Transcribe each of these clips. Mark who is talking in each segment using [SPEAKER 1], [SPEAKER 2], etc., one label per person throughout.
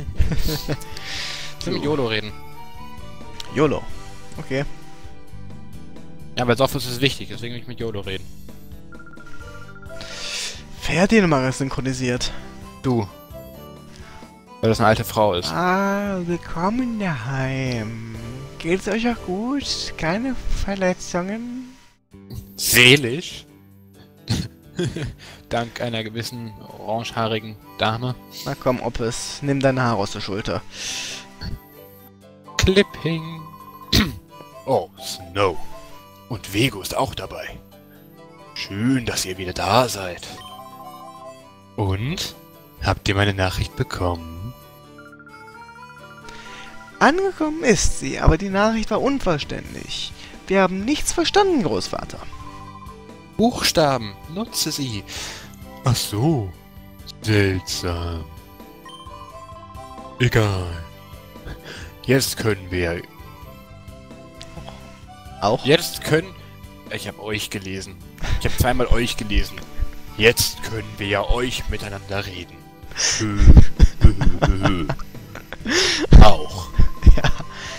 [SPEAKER 1] Ich will mit YOLO reden.
[SPEAKER 2] YOLO. Okay.
[SPEAKER 1] Ja, weil Sophos ist wichtig, deswegen will ich mit YOLO reden.
[SPEAKER 2] Wer hat die Nummer synchronisiert?
[SPEAKER 1] Du. Weil das eine alte Frau ist.
[SPEAKER 2] Ah, willkommen daheim. Geht's euch auch gut? Keine Verletzungen?
[SPEAKER 1] Seelisch? Dank einer gewissen orangehaarigen Dame.
[SPEAKER 2] Na komm, Oppes, nimm deine Haare aus der Schulter.
[SPEAKER 1] Clipping. Oh, Snow. Und Vego ist auch dabei. Schön, dass ihr wieder da seid. Und? Habt ihr meine Nachricht bekommen?
[SPEAKER 2] Angekommen ist sie, aber die Nachricht war unverständlich. Wir haben nichts verstanden, Großvater.
[SPEAKER 1] Buchstaben, nutze sie. Ach so. Seltsam. Egal. Jetzt können wir...
[SPEAKER 2] Auch?
[SPEAKER 1] Jetzt können... Ich habe euch gelesen. Ich habe zweimal euch gelesen. Jetzt können wir ja euch miteinander reden. Auch.
[SPEAKER 2] Ja.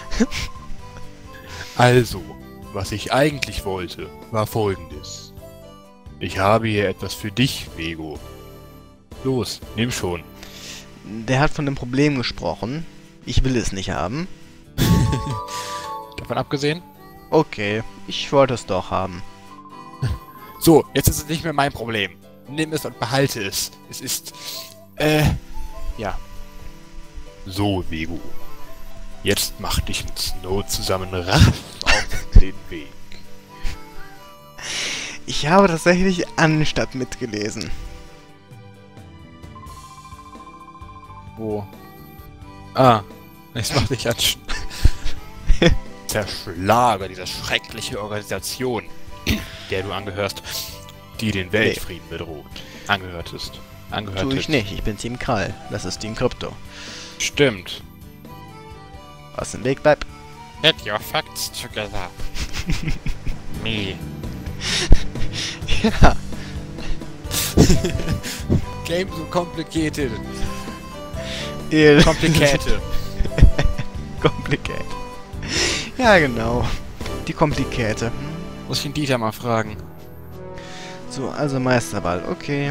[SPEAKER 1] Also, was ich eigentlich wollte, war Folgendes. Ich habe hier etwas für dich, Vego. Los, nimm schon.
[SPEAKER 2] Der hat von dem Problem gesprochen. Ich will es nicht haben.
[SPEAKER 1] Davon abgesehen?
[SPEAKER 2] Okay, ich wollte es doch haben.
[SPEAKER 1] So, jetzt ist es nicht mehr mein Problem. Nimm es und behalte es. Es ist... ja. So, Vego. Jetzt mach dich mit Snow zusammen rasch auf den Weg.
[SPEAKER 2] Ich habe tatsächlich anstatt mitgelesen.
[SPEAKER 1] Wo? Ah, ich mach dich an. Zerschlage diese schreckliche Organisation, der du angehörst, die den Weltfrieden bedroht. Angehörtest.
[SPEAKER 2] Tue ich nicht, ich bin Team Krall. Das ist Team Krypto.
[SPEAKER 1] Stimmt.
[SPEAKER 2] Aus dem Weg bleib.
[SPEAKER 1] Get your facts together. Me.
[SPEAKER 2] Ja.
[SPEAKER 1] Game so complicated.
[SPEAKER 2] Complicated.
[SPEAKER 1] Complicated.
[SPEAKER 2] Ja, genau. Die Komplikäte.
[SPEAKER 1] Muss ich den Dieter mal fragen.
[SPEAKER 2] So, also Meisterball, okay.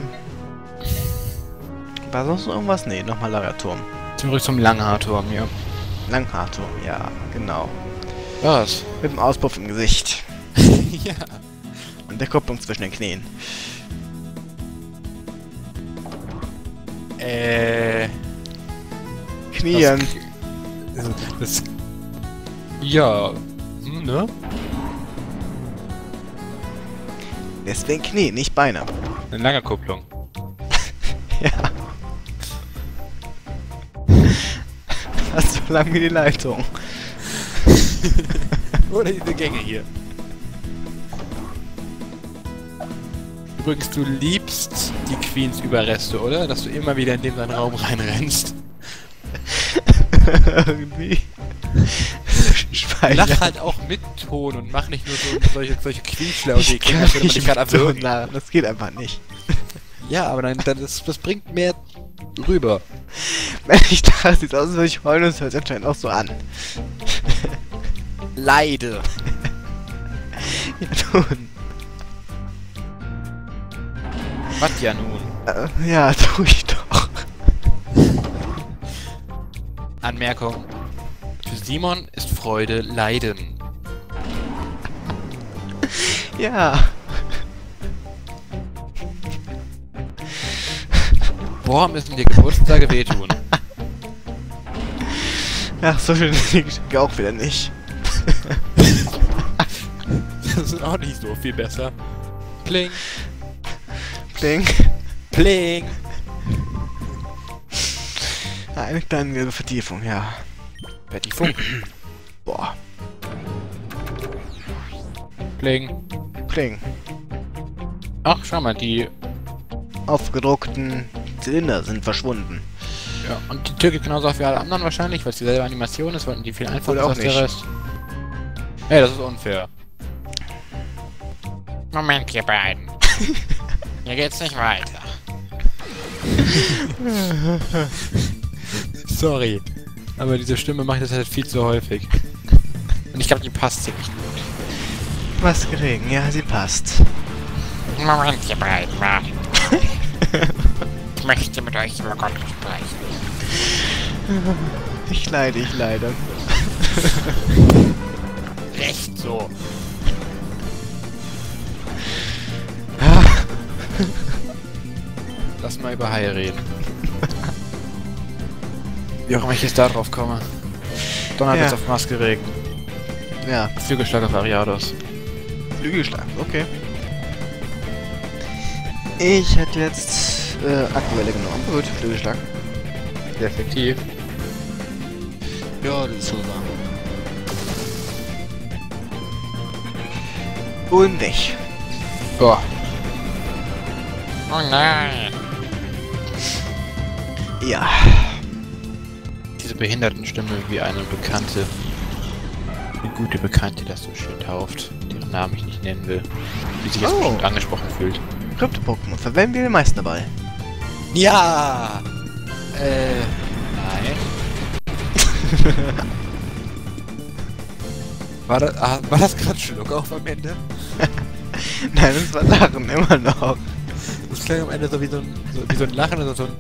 [SPEAKER 2] War sonst noch irgendwas? Nee, nochmal Lagerturm.
[SPEAKER 1] Zurück zum Langhaarturm hier.
[SPEAKER 2] Langhaarturm, ja, genau.
[SPEAKER 1] Was?
[SPEAKER 2] Mit dem Auspuff im Gesicht.
[SPEAKER 1] Ja.
[SPEAKER 2] Und der Kupplung zwischen den Knien. Knien.
[SPEAKER 1] Das ja. Ne?
[SPEAKER 2] Deswegen Knie, nicht Beine.
[SPEAKER 1] Eine lange Kupplung.
[SPEAKER 2] Ja. Fast so lang wie die Leitung.
[SPEAKER 1] Oder diese Gänge hier. Übrigens, du liebst die Queens Überreste, oder? Dass du immer wieder in den Raum reinrennst.
[SPEAKER 2] Irgendwie.
[SPEAKER 1] Lach halt auch mit Ton und mach nicht nur so solche Quietschlaute, die man dich gerade erwürgen.
[SPEAKER 2] Das geht einfach nicht.
[SPEAKER 1] Ja, aber dann das bringt mehr rüber.
[SPEAKER 2] Wenn ich dachte, sieht aus, als würde ich heulen, und es hört sich anscheinend auch so an.
[SPEAKER 1] Leide.
[SPEAKER 2] Ja, nun.
[SPEAKER 1] Was ja nun?
[SPEAKER 2] Ja, tu ich doch.
[SPEAKER 1] Anmerkung. Für Simon ist Freude Leiden.
[SPEAKER 2] Ja.
[SPEAKER 1] Boah, müssen dir Geburtstage wehtun.
[SPEAKER 2] Ach, so schön sind die Geschenke auch wieder nicht.
[SPEAKER 1] Das ist auch nicht so viel besser. Pling.
[SPEAKER 2] Pling.
[SPEAKER 1] Pling.
[SPEAKER 2] Eine kleine gelbe Vertiefung, ja.
[SPEAKER 1] Vertiefung.
[SPEAKER 2] Boah.
[SPEAKER 1] Pling.
[SPEAKER 2] Pling.
[SPEAKER 1] Ach, schau mal, die...
[SPEAKER 2] Aufgedruckten Zylinder sind verschwunden.
[SPEAKER 1] Ja, und die Tür geht genauso auf wie alle anderen wahrscheinlich, weil es dieselbe Animation ist, weil die viel einfacher
[SPEAKER 2] Oder auch
[SPEAKER 1] ist als
[SPEAKER 2] nicht.
[SPEAKER 1] der Rest. Hey, das ist unfair. Moment, ihr beiden. Hier geht's nicht weiter. Sorry. Aber diese Stimme macht das halt viel zu häufig. Und ich glaube, die passt ziemlich gut.
[SPEAKER 2] Maskeregen, ja, sie passt.
[SPEAKER 3] Moment, ihr beiden, wartet. Ich möchte mit euch über Gott sprechen.
[SPEAKER 2] Ich leide.
[SPEAKER 1] Recht so. Lass mal über Hai reden. Wie auch immer ich jetzt da drauf komme. Donnerblitz
[SPEAKER 2] Ja.
[SPEAKER 1] auf Maskeregen.
[SPEAKER 2] Ja,
[SPEAKER 1] Flügelschlag auf Ariados.
[SPEAKER 2] Flügelschlag, okay. Ich hätte jetzt aktuelle genommen. Gut, Flügelschlag.
[SPEAKER 1] Sehr effektiv.
[SPEAKER 2] Ja, das ist so wahr. Und weg.
[SPEAKER 1] Boah.
[SPEAKER 3] Oh nein.
[SPEAKER 2] Ja.
[SPEAKER 1] Diese Behindertenstimme wie eine Bekannte. Eine gute Bekannte, das so schön tauft. Deren Namen ich nicht nennen will. Die sich jetzt
[SPEAKER 2] Oh.
[SPEAKER 1] bestimmt angesprochen fühlt.
[SPEAKER 2] Krypto-Pokémon. Verwenden wir den Meisterball.
[SPEAKER 1] Ja! Nein. War das gerade Schluck auf am Ende?
[SPEAKER 2] Nein, das war Lachen, immer noch.
[SPEAKER 1] Das klang am Ende so wie so ein Lachen oder so ein...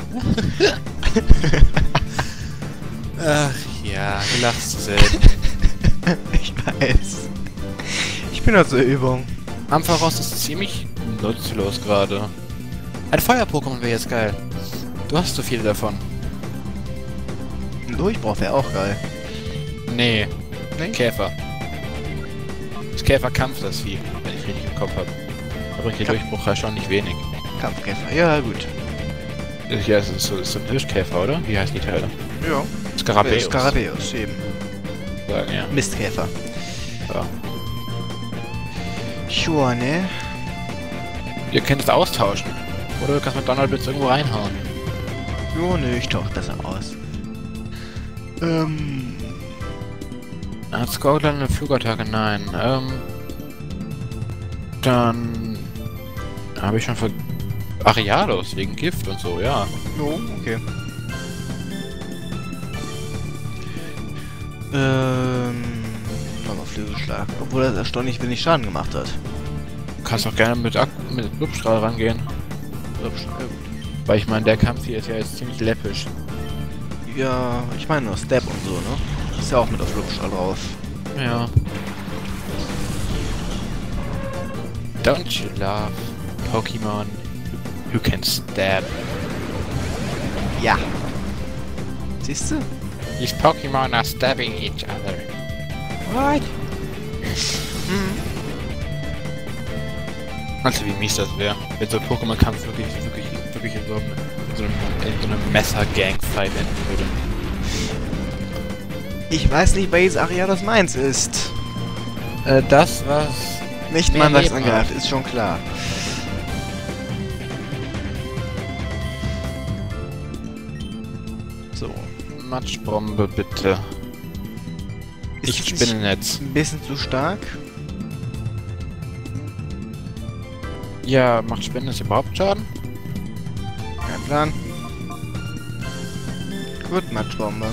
[SPEAKER 1] Ach ja, du lachst zu selten.
[SPEAKER 2] Ich weiß. Ich bin noch zur Übung.
[SPEAKER 1] Ampharos ist ziemlich nutzlos gerade. Ein Feuer-Pokémon wäre jetzt geil. Du hast so viele davon.
[SPEAKER 2] Ein Durchbruch wäre auch geil.
[SPEAKER 1] Nee,
[SPEAKER 2] Nee?
[SPEAKER 1] Käfer. Das Käferkampf, das Vieh, wenn ich richtig im Kopf habe. Da bringt der
[SPEAKER 2] Ja.
[SPEAKER 1] Durchbruch ja schon nicht wenig.
[SPEAKER 2] Kampfkäfer. Ja, gut.
[SPEAKER 1] Ja, es ist so ein Hirschkäfer, oder? Wie heißen die Teile?
[SPEAKER 2] Ja.
[SPEAKER 1] Skarabäus.
[SPEAKER 2] Skarabäus, eben.
[SPEAKER 1] Sagen, ja.
[SPEAKER 2] Mistkäfer.
[SPEAKER 1] Ja.
[SPEAKER 2] Sure, ne?
[SPEAKER 1] Ihr könnt es austauschen. Oder du kannst mit Donnerblitz irgendwo reinhauen.
[SPEAKER 2] Jo, ne, ich tauche besser aus.
[SPEAKER 1] Hat Scotland eine Flugattacke? Nein. Dann habe ich schon für Ariados wegen Gift und so, ja.
[SPEAKER 2] Jo, okay. Nochmal Flügelschlag. Obwohl das erstaunlich wenig Schaden gemacht hat.
[SPEAKER 1] Du kannst auch gerne mit Lupstrahl rangehen.
[SPEAKER 2] Flügelschlag,
[SPEAKER 1] Weil ich meine, der Kampf hier ist ja jetzt ziemlich läppisch.
[SPEAKER 2] ja, ich meine nur Step und so, ne? Ist ja auch mit auf Flugstrahl drauf.
[SPEAKER 1] Ja. Don't you love Pokemon who can stab?
[SPEAKER 2] Ja. Siehst du?
[SPEAKER 3] These Pokemon are stabbing each other.
[SPEAKER 1] What?
[SPEAKER 2] Mhm.
[SPEAKER 1] Also wie mies das wäre, wenn so ein Pokémon-Kampf wirklich in so einem Messer-Gang-Fight enden würde.
[SPEAKER 2] Ich weiß nicht, welches Ariados meins ist.
[SPEAKER 1] Das, was...
[SPEAKER 2] Nicht
[SPEAKER 1] Mehr
[SPEAKER 2] Mandax
[SPEAKER 1] Leben
[SPEAKER 2] angreift,
[SPEAKER 1] hat.
[SPEAKER 2] ist schon klar. So.
[SPEAKER 1] Matschbombe, bitte.
[SPEAKER 2] Ist
[SPEAKER 1] Ich
[SPEAKER 2] das nicht
[SPEAKER 1] Spinnennetz.
[SPEAKER 2] ein bisschen zu stark?
[SPEAKER 1] Ja, macht Spinnen überhaupt Schaden?
[SPEAKER 2] Kein Plan. Gut, Matschbombe.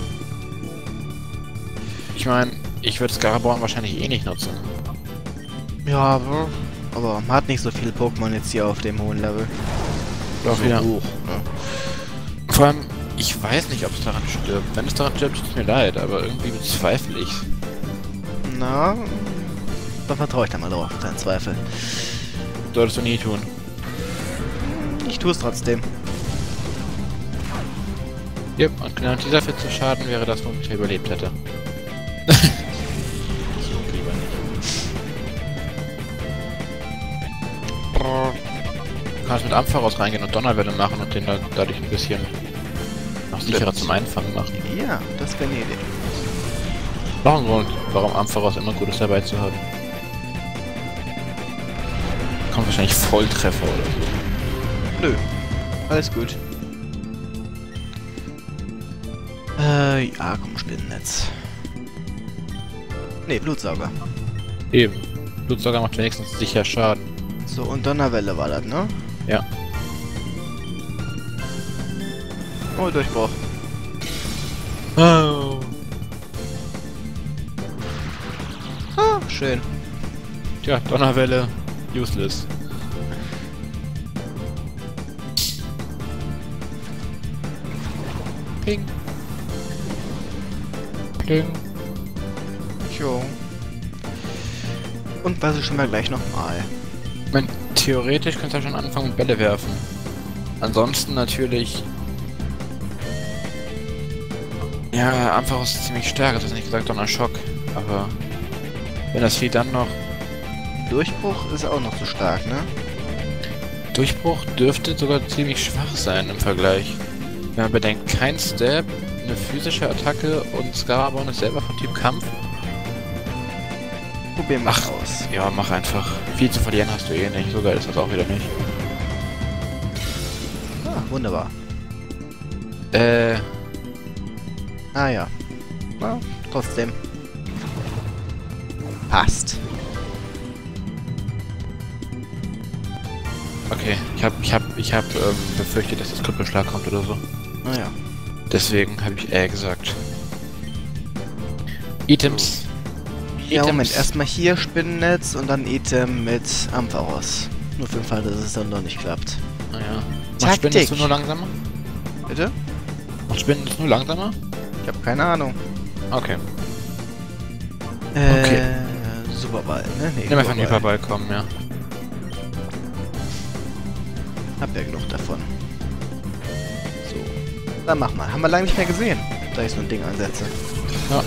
[SPEAKER 1] Ich meine, ich würde Scaraborn wahrscheinlich eh nicht nutzen.
[SPEAKER 2] Ja, aber man hat nicht so viele Pokémon jetzt hier auf dem hohen Level.
[SPEAKER 1] Doch wieder.
[SPEAKER 2] hoch, ne?
[SPEAKER 1] Vor allem, ich weiß nicht, ob es daran stirbt. Wenn es daran stirbt, tut es mir leid, aber irgendwie bezweifle ich.
[SPEAKER 2] Na, dann vertraue ich da mal drauf, auf deinen Zweifel.
[SPEAKER 1] Solltest du nie tun.
[SPEAKER 2] Ich tue es trotzdem.
[SPEAKER 1] Ja, und genau dieser 14 Schaden wäre das, womit ich überlebt hätte. So, lieber nicht. Du kannst mit Ampharos reingehen und Donnerwelle machen und den dann dadurch ein bisschen noch sicherer zum Einfangen machen.
[SPEAKER 2] Ja, das wäre eine Idee.
[SPEAKER 1] Noch ein Grund, warum Ampharos immer gut ist dabei zu haben. Kommt wahrscheinlich Volltreffer oder so.
[SPEAKER 2] Nö, alles gut. Ja, komm, Spinnennetz. Ne, Blutsauger.
[SPEAKER 1] Eben. Blutsauger macht wenigstens sicher Schaden.
[SPEAKER 2] So, und Donnerwelle war das, ne?
[SPEAKER 1] Ja.
[SPEAKER 2] Oh, Durchbruch. schön.
[SPEAKER 1] Tja, Donnerwelle, useless. Ping. Pling.
[SPEAKER 2] Jo. Und was schon mal gleich nochmal.
[SPEAKER 1] Ich meine, theoretisch könntest du ja schon anfangen mit Bälle werfen. Ansonsten natürlich... Ja, einfach ist ziemlich stark, das ist nicht gesagt Donnerschock. Aber wenn das Vieh dann noch...
[SPEAKER 2] Durchbruch ist auch noch so stark, ne?
[SPEAKER 1] Durchbruch dürfte sogar ziemlich schwach sein im Vergleich. Wenn man bedenkt, kein Stab, eine physische Attacke und Scarabon ist selber von Typ Kampf.
[SPEAKER 2] Probieren wir aus.
[SPEAKER 1] Ja, mach einfach. Viel zu verlieren hast du eh nicht, so geil ist das auch wieder nicht.
[SPEAKER 2] Ah, wunderbar. Ah ja. Na, trotzdem. Passt.
[SPEAKER 1] Okay, ich hab befürchtet, dass das Krüppelschlag kommt oder so.
[SPEAKER 2] Naja.
[SPEAKER 1] Deswegen habe ich gesagt. Items.
[SPEAKER 2] Ja, Moment, erstmal hier Spinnennetz und dann Item mit Ampharos. Nur für den Fall, dass es dann doch nicht klappt.
[SPEAKER 1] Naja.
[SPEAKER 2] Taktik.
[SPEAKER 1] Spinnest du nur langsamer?
[SPEAKER 2] Bitte?
[SPEAKER 1] Und Spinnest du nur langsamer?
[SPEAKER 2] Ich habe keine Ahnung.
[SPEAKER 1] Okay.
[SPEAKER 2] Okay. Superball, ne? Nee,
[SPEAKER 1] Nimm einfach einen Hyperball kommen, ja.
[SPEAKER 2] Hab ja genug davon. So. Dann mach mal. Haben wir lange nicht mehr gesehen, da ich so ein Ding ansetze.
[SPEAKER 1] Ja.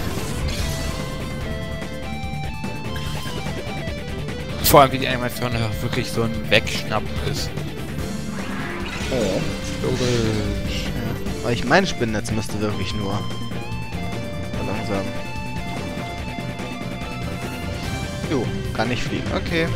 [SPEAKER 1] Vor allem wie die Animation wirklich so ein Wegschnappen ist.
[SPEAKER 2] Oh.
[SPEAKER 1] Logisch.
[SPEAKER 2] Ja. Aber ich meine Spinnennetz müsste wirklich nur langsam. Jo, kann nicht fliegen. Okay.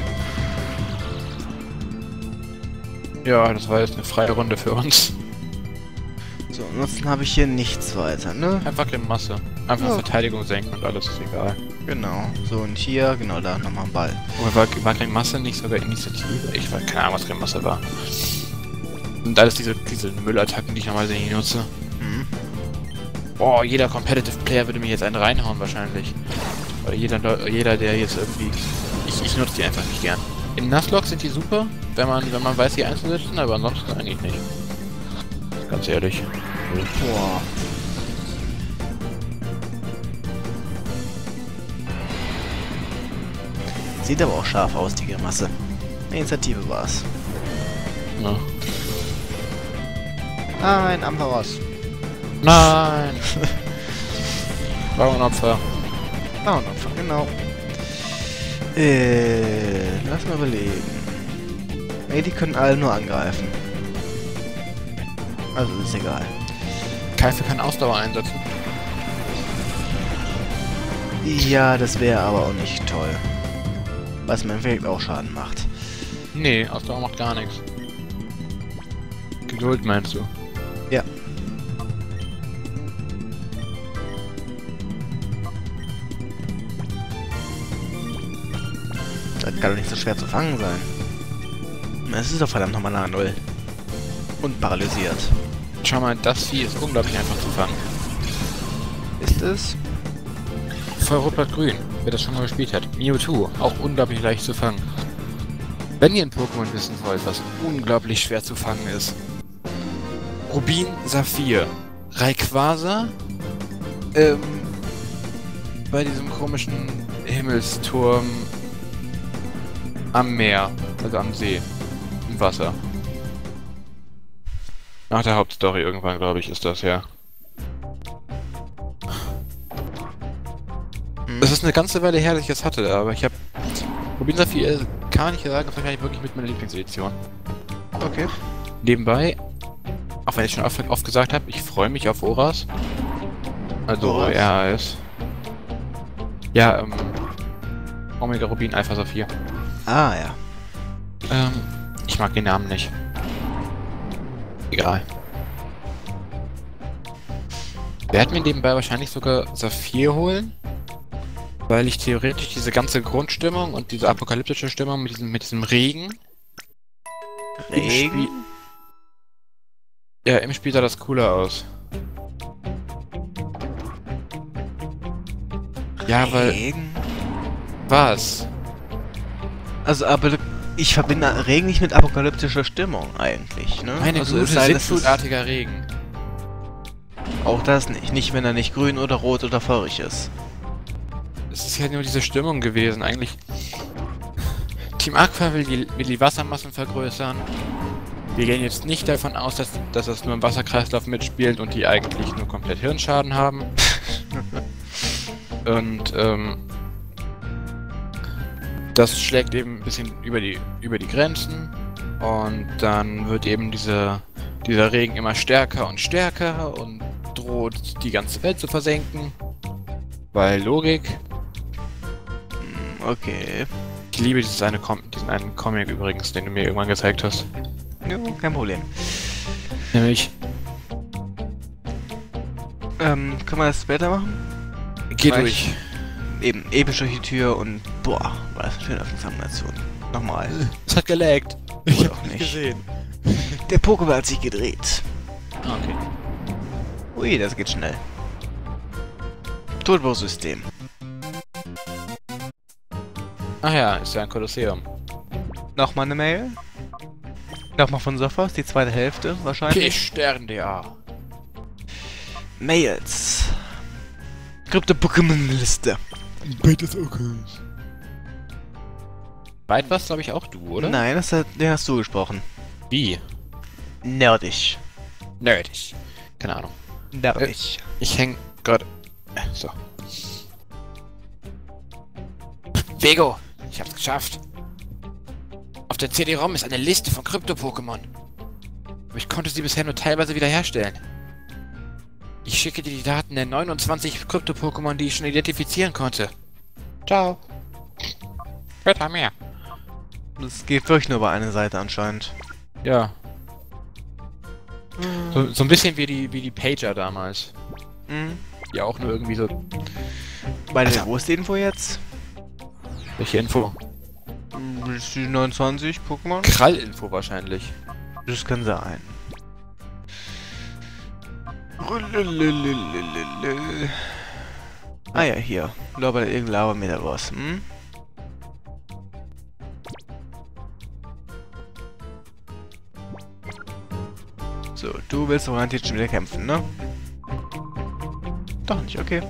[SPEAKER 1] Ja, das war jetzt eine freie Runde für uns.
[SPEAKER 2] So, ansonsten habe ich hier nichts weiter, ne?
[SPEAKER 1] Einfach Masse. Einfach
[SPEAKER 2] Ja.
[SPEAKER 1] Verteidigung senken und alles ist egal.
[SPEAKER 2] Genau. So, und hier, genau, da nochmal ein Ball.
[SPEAKER 1] Oder war Masse nicht sogar Initiative? Ich weiß keine Ahnung, was Masse war. Und alles diese Müllattacken, die ich normalerweise nicht nutze.
[SPEAKER 2] Mhm.
[SPEAKER 1] Boah, jeder Competitive Player würde mir jetzt einen reinhauen wahrscheinlich. Oder jeder der jetzt irgendwie... Ich nutze die einfach nicht gern. In Nuzlocke sind die super, wenn man weiß, die einzusetzen, aber ansonsten eigentlich nicht. Ganz ehrlich.
[SPEAKER 2] Boah. Sieht aber auch scharf aus, die Grimasse. Eine Initiative war's.
[SPEAKER 1] Ja.
[SPEAKER 2] Nein, Ampharos.
[SPEAKER 1] Nein! Bauernopfer.
[SPEAKER 2] Bauernopfer, genau. Lass mal überlegen. Ey, die können alle nur angreifen. Also ist egal.
[SPEAKER 1] Keife kann Ausdauer einsetzen.
[SPEAKER 2] Ja, das wäre aber auch nicht toll. Was mir im Endeffekt auch Schaden macht.
[SPEAKER 1] Nee, Ausdauer macht gar nichts. Geduld meinst du?
[SPEAKER 2] Ja. Das kann doch nicht so schwer zu fangen sein. Es ist doch verdammt nochmal eine 0. Und paralysiert.
[SPEAKER 1] Schau mal, das Vieh ist unglaublich einfach zu fangen.
[SPEAKER 2] Ist es?
[SPEAKER 1] Feuerrot-Blatt-Grün, wer das schon mal gespielt hat. Mewtwo, auch unglaublich leicht zu fangen. Wenn ihr ein Pokémon wissen wollt, was unglaublich schwer zu fangen ist. Rubin, Saphir, Rayquaza, bei diesem komischen Himmelsturm am Meer, also am See, im Wasser. Nach der Hauptstory irgendwann, glaube ich, ist das, ja. Es ist eine ganze Weile her, dass ich das hatte, aber ich habe... Rubin Saphir kann ich sagen, das ist wahrscheinlich wirklich mit meiner Lieblingsedition.
[SPEAKER 2] Okay.
[SPEAKER 1] Nebenbei, auch wenn ich schon oft gesagt habe, ich freue mich auf Oras. Also
[SPEAKER 2] Oras?
[SPEAKER 1] RAS. Ja, Omega Rubin Alpha Saphir.
[SPEAKER 2] Ah, ja.
[SPEAKER 1] Ich mag den Namen nicht. Egal. Werd mir nebenbei wahrscheinlich sogar Saphir holen. Weil ich theoretisch diese ganze Grundstimmung und diese apokalyptische Stimmung mit diesem Regen...
[SPEAKER 2] Regen?
[SPEAKER 1] Ja, im Spiel sah das cooler aus. Ja, weil...
[SPEAKER 2] Regen?
[SPEAKER 1] Was?
[SPEAKER 2] Also, aber ich verbinde Regen nicht mit apokalyptischer Stimmung eigentlich, ne?
[SPEAKER 1] Meine
[SPEAKER 2] also,
[SPEAKER 1] Güte,
[SPEAKER 2] es sei denn, es ist
[SPEAKER 1] sintflutartiger Regen.
[SPEAKER 2] auch das nicht. Nicht, wenn er nicht grün oder rot oder feurig ist.
[SPEAKER 1] Es ist ja nur diese Stimmung gewesen, eigentlich. Team Aqua will die Wassermassen vergrößern. Wir gehen jetzt nicht davon aus, dass das nur im Wasserkreislauf mitspielt und die eigentlich nur komplett Hirnschaden haben. Und, das schlägt eben ein bisschen über die Grenzen. Und dann wird eben dieser Regen immer stärker und droht die ganze Welt zu versenken. Weil Logik.
[SPEAKER 2] Okay.
[SPEAKER 1] Ich liebe diesen einen Comic übrigens, den du mir irgendwann gezeigt hast.
[SPEAKER 2] Ja, kein Problem.
[SPEAKER 1] Nämlich.
[SPEAKER 2] Können wir das später machen?
[SPEAKER 1] Geh
[SPEAKER 2] Gleich.
[SPEAKER 1] durch.
[SPEAKER 2] Eben, episch durch die Tür und boah, war das eine schöne Öffnungsanimation. Nochmal.
[SPEAKER 1] Es hat gelaggt. Ich
[SPEAKER 2] Oder
[SPEAKER 1] hab
[SPEAKER 2] auch
[SPEAKER 1] nicht
[SPEAKER 2] nicht.
[SPEAKER 1] gesehen.
[SPEAKER 2] Der Pokéball hat sich gedreht.
[SPEAKER 1] Ah, okay.
[SPEAKER 2] Ui, das geht schnell. Turbo-System.
[SPEAKER 1] Ach ja, ist ja ein Kolosseum.
[SPEAKER 2] Nochmal eine Mail. Nochmal von Sophos, die zweite Hälfte wahrscheinlich.
[SPEAKER 1] Stern.da.
[SPEAKER 2] Mails. Krypto-Pokémon-Liste.
[SPEAKER 1] Beides okay. Weit was, glaube ich, auch du, oder?
[SPEAKER 2] Nein, den hast du gesprochen.
[SPEAKER 1] Wie?
[SPEAKER 2] Nerdig.
[SPEAKER 1] Nerdig. Keine Ahnung.
[SPEAKER 2] Nerdig.
[SPEAKER 1] Ich häng gerade. So. Vego, ich hab's geschafft. Auf der CD-ROM ist eine Liste von Krypto-Pokémon. Aber ich konnte sie bisher nur teilweise wiederherstellen. Ich schicke dir die Daten der 29 Krypto-Pokémon, die ich schon identifizieren konnte. Ciao.
[SPEAKER 3] Später mehr.
[SPEAKER 2] Das geht wirklich nur bei einer Seite anscheinend.
[SPEAKER 1] Ja. So ein bisschen wie die Pager damals.
[SPEAKER 2] Mhm.
[SPEAKER 1] Die auch nur irgendwie so...
[SPEAKER 2] Alter, wo ist die Info jetzt?
[SPEAKER 1] Welche Info?
[SPEAKER 2] Die 29 Pokémon?
[SPEAKER 1] Krall-Info wahrscheinlich.
[SPEAKER 2] Das kann sein. Ah ja, hier. Lava-Meter-Boss. Hm? So, du willst doch garantiert schon wieder kämpfen, ne? Doch nicht, okay.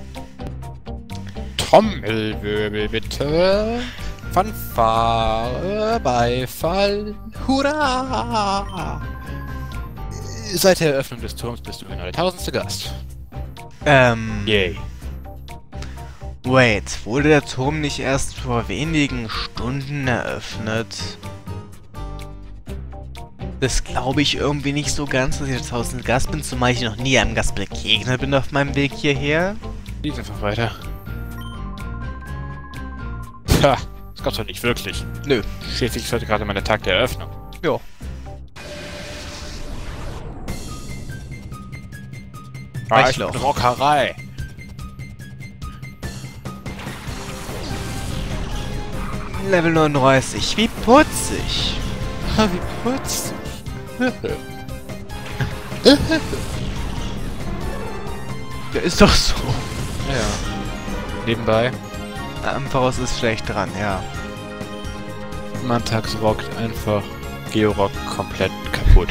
[SPEAKER 1] Trommelwirbel bitte. Fanfare, Beifall, Hurra! Seit der Eröffnung des Turms bist du genau der 1000. Gast. Yay.
[SPEAKER 2] Wait, wurde der Turm nicht erst vor wenigen Stunden eröffnet? Das glaube ich irgendwie nicht so ganz, dass ich der 1000. Gast bin, zumal ich noch nie einem Gast begegnet bin auf meinem Weg hierher.
[SPEAKER 1] Lies einfach weiter. Ha, das gab's doch nicht wirklich.
[SPEAKER 2] Nö.
[SPEAKER 1] Schließlich ist heute gerade mein Tag der Eröffnung.
[SPEAKER 2] Jo. Arschloch.
[SPEAKER 1] Rockerei.
[SPEAKER 2] Level 39, wie putzig.
[SPEAKER 1] Ha, wie putzig.
[SPEAKER 2] Der ist doch so.
[SPEAKER 1] Ja. Nebenbei,
[SPEAKER 2] Ampharos ist schlecht dran, ja.
[SPEAKER 1] Mantax rockt einfach Georock komplett kaputt.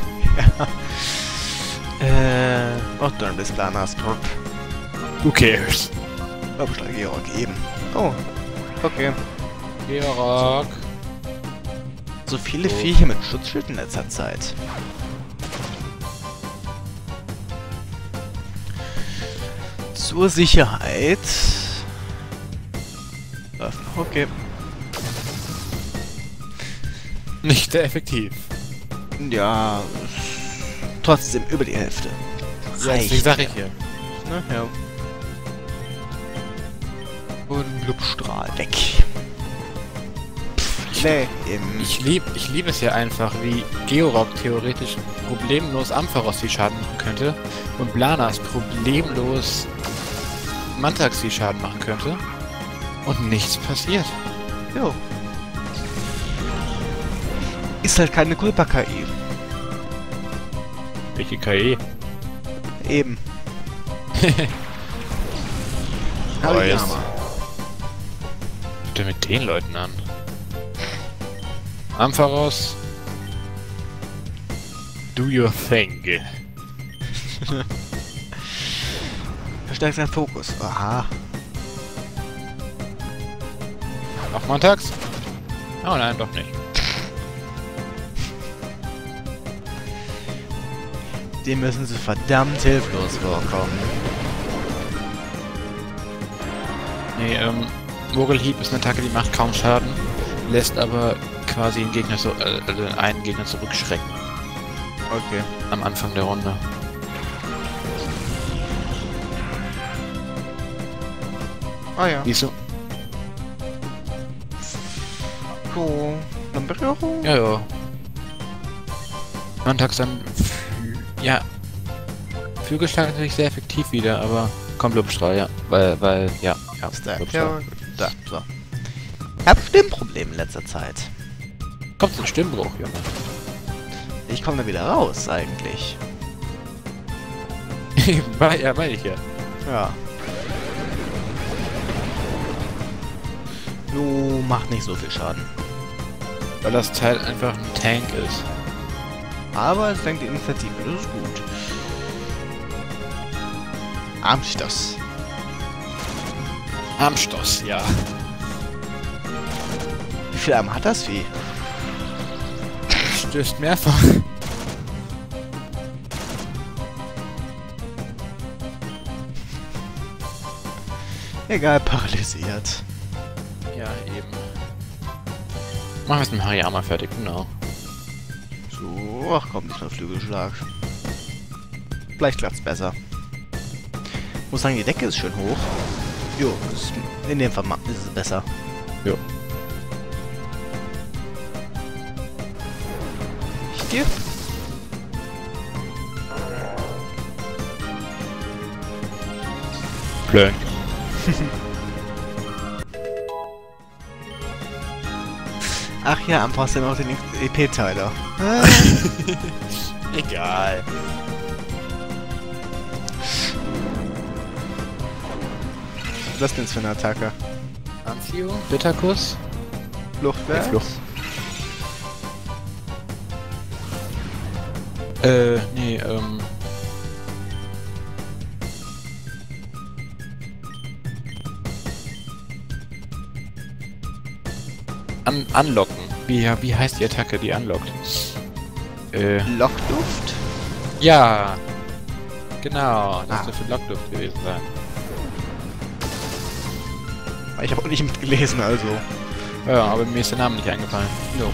[SPEAKER 2] Auch dann bis Lanastrup.
[SPEAKER 1] Who cares?
[SPEAKER 2] Hauptschlag Georg eben. Oh, okay.
[SPEAKER 1] Georock.
[SPEAKER 2] So viele Viecher mit Schutzschild in letzter Zeit. Zur Sicherheit. Okay.
[SPEAKER 1] Nicht sehr effektiv.
[SPEAKER 2] Ja, trotzdem über die Hälfte.
[SPEAKER 1] Ja, deswegen sag ich ja.
[SPEAKER 2] Ne? Ja. Und Blubstrahl weg. Nee, eben.
[SPEAKER 1] Ich liebe es ja einfach, wie Georock theoretisch problemlos Ampharos viel Schaden machen könnte und Blanas problemlos Mantax viel Schaden machen könnte und nichts passiert.
[SPEAKER 2] Jo. Ist halt keine Kulpa-KI.
[SPEAKER 1] Welche KI?
[SPEAKER 2] Eben.
[SPEAKER 1] Oh, jetzt. denn mit den Leuten an? Arm voraus. Do your thing.
[SPEAKER 2] Verstärkt seinen Fokus. Aha.
[SPEAKER 1] Nochmal Tax? Oh nein, doch nicht.
[SPEAKER 2] Dem müssen sie verdammt hilflos vorkommen.
[SPEAKER 1] Nee, Mogelhieb ist eine Attacke, die macht kaum Schaden, lässt aber quasi den Gegner so, also einen Gegner zurückschrecken.
[SPEAKER 2] Okay.
[SPEAKER 1] Am Anfang der Runde.
[SPEAKER 2] Ah ja.
[SPEAKER 1] Wieso?
[SPEAKER 2] So. Dann Berührung?
[SPEAKER 1] Ja, ja. Mantax dann... Ja. Flügelschlag ist natürlich sehr effektiv wieder, aber... Kommt Lobstrahl, ja. Weil, ja.
[SPEAKER 2] Stack.
[SPEAKER 1] Lobstrahl.
[SPEAKER 2] Ja, da, so. Ich hab Stimmprobleme in letzter Zeit.
[SPEAKER 1] Kommt zum Stimmbruch, Junge.
[SPEAKER 2] Ich komme da wieder raus, eigentlich.
[SPEAKER 1] Ja, meine ich ja.
[SPEAKER 2] Ja. Jo, macht nicht so viel Schaden.
[SPEAKER 1] Weil das Teil einfach ein Tank ist.
[SPEAKER 2] Aber es senkt die Initiative, das ist gut. Armstoß.
[SPEAKER 1] Armstoß, ja.
[SPEAKER 2] Wie viel Arm hat das Vieh?
[SPEAKER 1] Stößt mehrfach.
[SPEAKER 2] Egal, paralysiert.
[SPEAKER 1] Ja, eben. Machen wir es mit Hariyama fertig, genau.
[SPEAKER 2] So, ach komm, diesmal Flügelschlag. Vielleicht klappt's besser. Muss sagen, die Decke ist schön hoch. Jo, in dem Fall ist es besser.
[SPEAKER 1] Jo.
[SPEAKER 2] Hier.
[SPEAKER 1] Plönk.
[SPEAKER 2] Ach ja, am brauchst du noch den EP-Teiler.
[SPEAKER 1] Egal.
[SPEAKER 2] Was ist denn jetzt für eine Attacke?
[SPEAKER 1] Anziehung, Bitterkuss.
[SPEAKER 2] Fluchtwärts?
[SPEAKER 1] Flucht. Nee, Anlocken. Wie heißt die Attacke, die anlockt?
[SPEAKER 2] Lockduft?
[SPEAKER 1] Ja. Genau, das
[SPEAKER 2] Ah.
[SPEAKER 1] dürfte Lockduft gewesen sein.
[SPEAKER 2] Ich habe auch nicht mitgelesen, also.
[SPEAKER 1] Ja, aber mir ist der Name nicht eingefallen. Jo.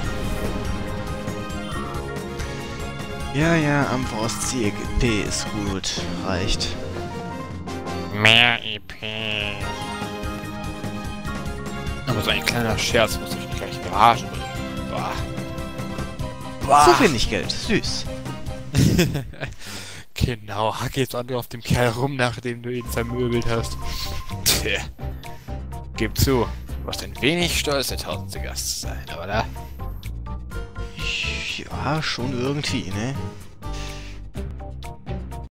[SPEAKER 2] Ja, ja, Ampharos CEP ist gut. Reicht.
[SPEAKER 3] Mehr EP.
[SPEAKER 1] Aber so ein kleiner Scherz muss ich nicht gleich in Rage bringen. Bah.
[SPEAKER 2] So wenig Geld. Süß.
[SPEAKER 1] Genau, hack jetzt auch nur auf dem Kerl rum, nachdem du ihn vermöbelt hast. Tja. Gib zu, du warst ein wenig stolz, der tausendste Gast zu sein, oder?
[SPEAKER 2] Ja, schon irgendwie, ne?